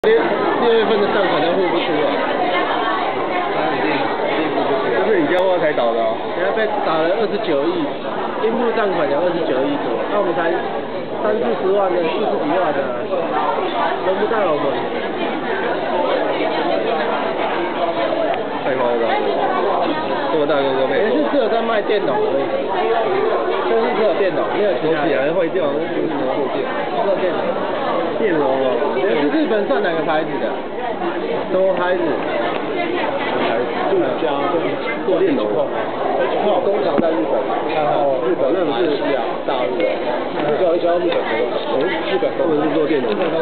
6月份的账款都付不出来。 这是你家货才倒的哦。 人家被打了29亿，应付账款有29亿多，那我们才30-40万的，40几万的，轮不到我们。 太夸张了，这么大个都没。 也是只有在卖电脑而已，就是只有电脑，没有其他。 起来坏掉，那是什么货件？ 只有电脑。 电容哦。 也是日本算哪个牌子的？什么牌子？ 杜家做电容。工厂在日本，然后日本那不是大陆的，那个叫日本的，日本是做电容。